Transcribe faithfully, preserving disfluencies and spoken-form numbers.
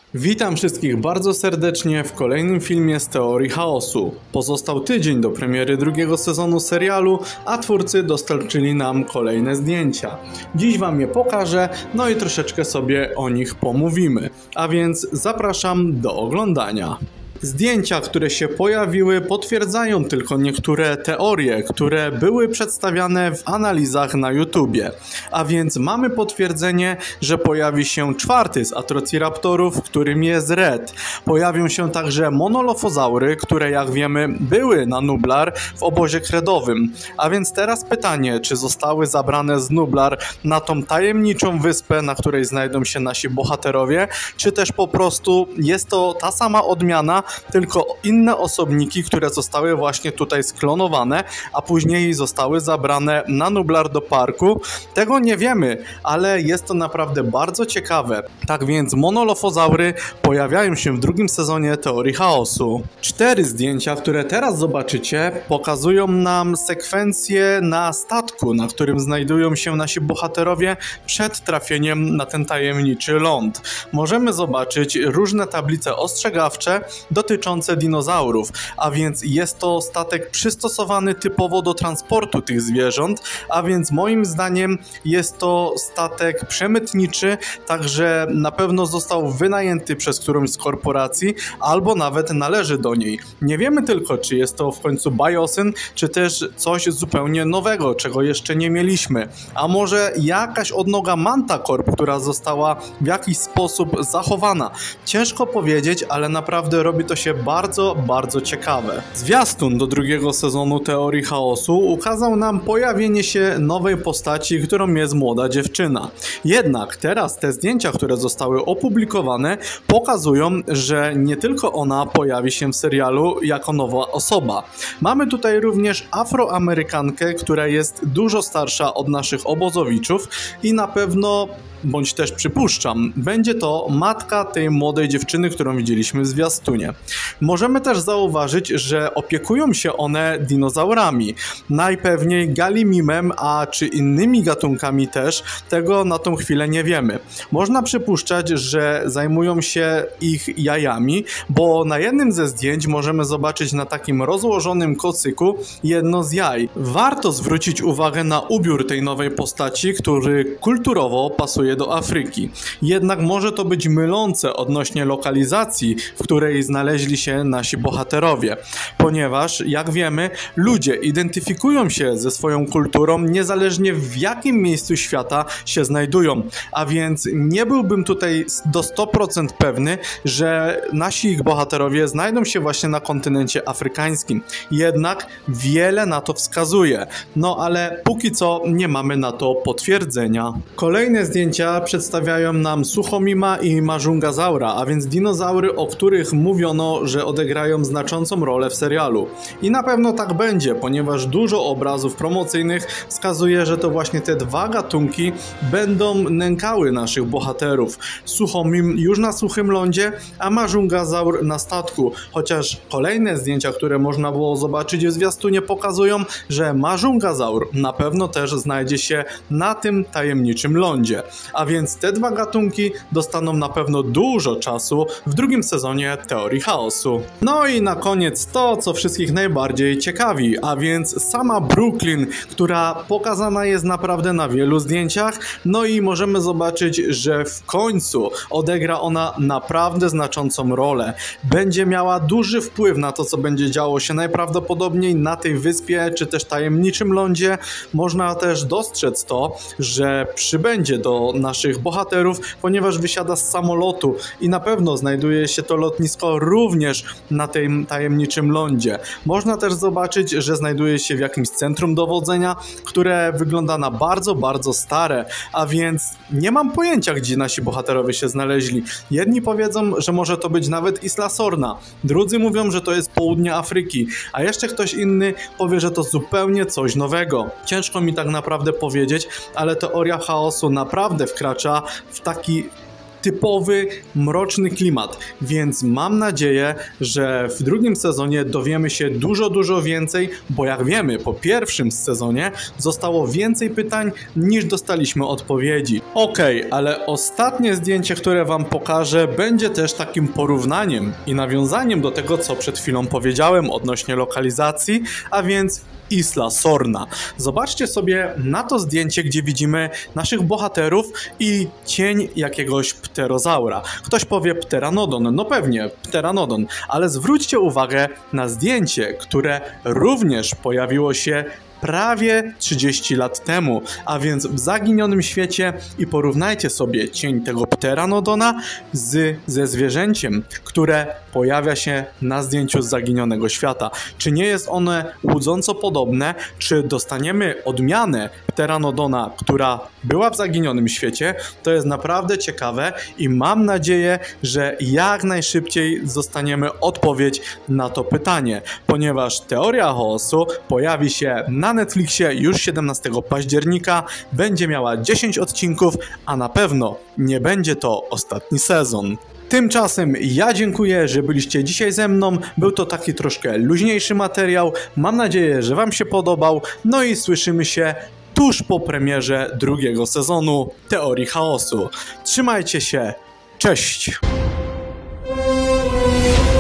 Witam wszystkich bardzo serdecznie w kolejnym filmie z Teorii Chaosu. Pozostał tydzień do premiery drugiego sezonu serialu, a twórcy dostarczyli nam kolejne zdjęcia. Dziś wam je pokażę, no i troszeczkę sobie o nich pomówimy. A więc zapraszam do oglądania. Zdjęcia, które się pojawiły, potwierdzają tylko niektóre teorie, które były przedstawiane w analizach na YouTubie. A więc mamy potwierdzenie, że pojawi się czwarty z Atrociraptorów, którym jest Red. Pojawią się także monolofozaury, które jak wiemy były na Nublar w obozie kredowym. A więc teraz pytanie, czy zostały zabrane z Nublar na tą tajemniczą wyspę, na której znajdą się nasi bohaterowie, czy też po prostu jest to ta sama odmiana, tylko inne osobniki, które zostały właśnie tutaj sklonowane, a później zostały zabrane na Nublar do parku. Tego nie wiemy, ale jest to naprawdę bardzo ciekawe. Tak więc monolofozaury pojawiają się w drugim sezonie Teorii Chaosu. Cztery zdjęcia, które teraz zobaczycie, pokazują nam sekwencję na statku, na którym znajdują się nasi bohaterowie przed trafieniem na ten tajemniczy ląd. Możemy zobaczyć różne tablice ostrzegawcze dotyczące dinozaurów, a więc jest to statek przystosowany typowo do transportu tych zwierząt, a więc moim zdaniem jest to statek przemytniczy, także na pewno został wynajęty przez którąś z korporacji, albo nawet należy do niej. Nie wiemy tylko, czy jest to w końcu Biosyn, czy też coś zupełnie nowego, czego jeszcze nie mieliśmy. A może jakaś odnoga Manta Corp, która została w jakiś sposób zachowana. Ciężko powiedzieć, ale naprawdę robi to się bardzo, bardzo ciekawe. Zwiastun do drugiego sezonu Teorii Chaosu ukazał nam pojawienie się nowej postaci, którą jest młoda dziewczyna. Jednak teraz te zdjęcia, które zostały opublikowane, pokazują, że nie tylko ona pojawi się w serialu jako nowa osoba. Mamy tutaj również Afroamerykankę, która jest dużo starsza od naszych obozowiczów i na pewno, bądź też przypuszczam, będzie to matka tej młodej dziewczyny, którą widzieliśmy w zwiastunie. Możemy też zauważyć, że opiekują się one dinozaurami. Najpewniej Galimimem, a czy innymi gatunkami też, tego na tą chwilę nie wiemy. Można przypuszczać, że zajmują się ich jajami, bo na jednym ze zdjęć możemy zobaczyć na takim rozłożonym kocyku jedno z jaj. Warto zwrócić uwagę na ubiór tej nowej postaci, który kulturowo pasuje do Afryki. Jednak może to być mylące odnośnie lokalizacji, w której znaleźli się nasi bohaterowie, ponieważ jak wiemy, ludzie identyfikują się ze swoją kulturą niezależnie w jakim miejscu świata się znajdują, a więc nie byłbym tutaj do stu procent pewny, że nasi bohaterowie znajdą się właśnie na kontynencie afrykańskim. Jednak wiele na to wskazuje, no ale póki co nie mamy na to potwierdzenia. Kolejne zdjęcia przedstawiają nam Suchomima i Majungasaura, a więc dinozaury, o których mówiono, że odegrają znaczącą rolę w serialu. I na pewno tak będzie, ponieważ dużo obrazów promocyjnych wskazuje, że to właśnie te dwa gatunki będą nękały naszych bohaterów. Suchomim już na suchym lądzie, a Majungasaur na statku. Chociaż kolejne zdjęcia, które można było zobaczyć w zwiastunie, pokazują, że Majungasaur na pewno też znajdzie się na tym tajemniczym lądzie. A więc te dwa gatunki dostaną na pewno dużo czasu w drugim sezonie Teorii Chaosu. No i na koniec to, co wszystkich najbardziej ciekawi, a więc sama Brooklyn, która pokazana jest naprawdę na wielu zdjęciach, no i możemy zobaczyć, że w końcu odegra ona naprawdę znaczącą rolę. Będzie miała duży wpływ na to, co będzie działo się najprawdopodobniej na tej wyspie, czy też tajemniczym lądzie. Można też dostrzec to, że przybędzie do naszych bohaterów, ponieważ wysiada z samolotu i na pewno znajduje się to lotnisko również na tym tajemniczym lądzie. Można też zobaczyć, że znajduje się w jakimś centrum dowodzenia, które wygląda na bardzo, bardzo stare, a więc nie mam pojęcia, gdzie nasi bohaterowie się znaleźli. Jedni powiedzą, że może to być nawet Isla Sorna, drudzy mówią, że to jest południe Afryki, a jeszcze ktoś inny powie, że to zupełnie coś nowego. Ciężko mi tak naprawdę powiedzieć, ale teoria chaosu naprawdę wkracza w taki typowy, mroczny klimat, więc mam nadzieję, że w drugim sezonie dowiemy się dużo, dużo więcej, bo jak wiemy, po pierwszym sezonie zostało więcej pytań niż dostaliśmy odpowiedzi. Okej, okay, ale ostatnie zdjęcie, które wam pokażę, będzie też takim porównaniem i nawiązaniem do tego, co przed chwilą powiedziałem odnośnie lokalizacji, a więc Isla Sorna. Zobaczcie sobie na to zdjęcie, gdzie widzimy naszych bohaterów i cień jakiegoś pterozaura. Ktoś powie pteranodon, no pewnie pteranodon, ale zwróćcie uwagę na zdjęcie, które również pojawiło się prawie trzydzieści lat temu, a więc w zaginionym świecie, i porównajcie sobie cień tego pteranodona z, ze zwierzęciem, które pojawia się na zdjęciu z zaginionego świata. Czy nie jest one łudząco podobne? Czy dostaniemy odmianę pteranodona, która była w zaginionym świecie? To jest naprawdę ciekawe i mam nadzieję, że jak najszybciej dostaniemy odpowiedź na to pytanie, ponieważ Teoria Chaosu pojawi się na Netflixie już siedemnastego października, będzie miała dziesięć odcinków, a na pewno nie będzie to ostatni sezon. Tymczasem ja dziękuję, że byliście dzisiaj ze mną. Był to taki troszkę luźniejszy materiał. Mam nadzieję, że wam się podobał. No i słyszymy się tuż po premierze drugiego sezonu Teorii Chaosu. Trzymajcie się. Cześć!